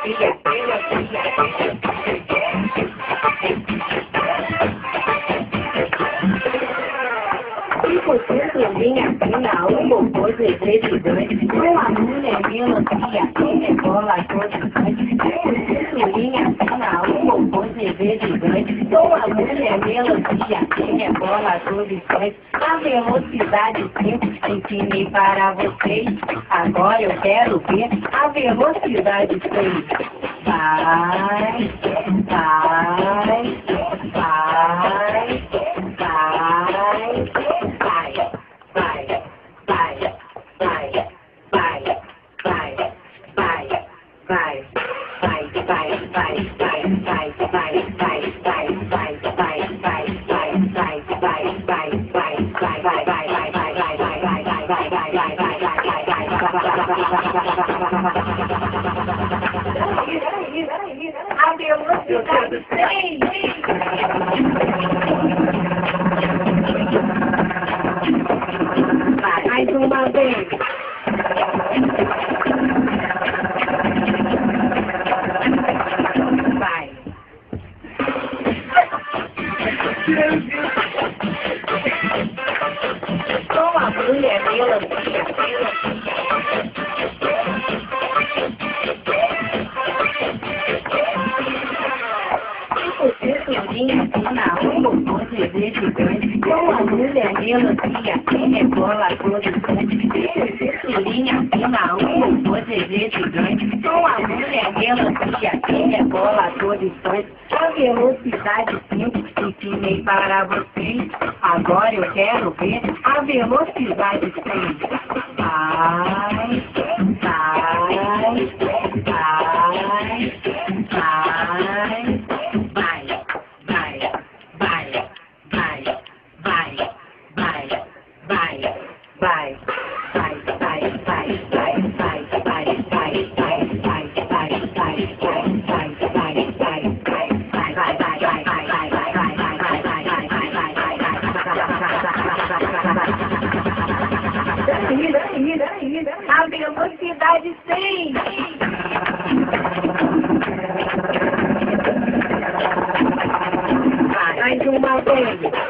Minha final, um bobô de presidente, uma mulher melancia, quem rebola todos minha final, um bobô de presidente, uma mulher melancia, quem rebola todos a velocidade 5, ensinei para vocês, agora eu quero ver a velocidade 6. Vai, vai, vai, vai. Mais uma vez. Vai. Com a mulher melancia. Minha final, um bobô de presidente, com a mulher melancia, quem rebola todos minha final, um bobô de presidente, com a mulher melancia, quem rebola todos a velocidade 5, ensinei para vocês, agora eu quero ver a velocidade 6. Vai, vai, vai, vai. A velocidade 100. Mais uma vez.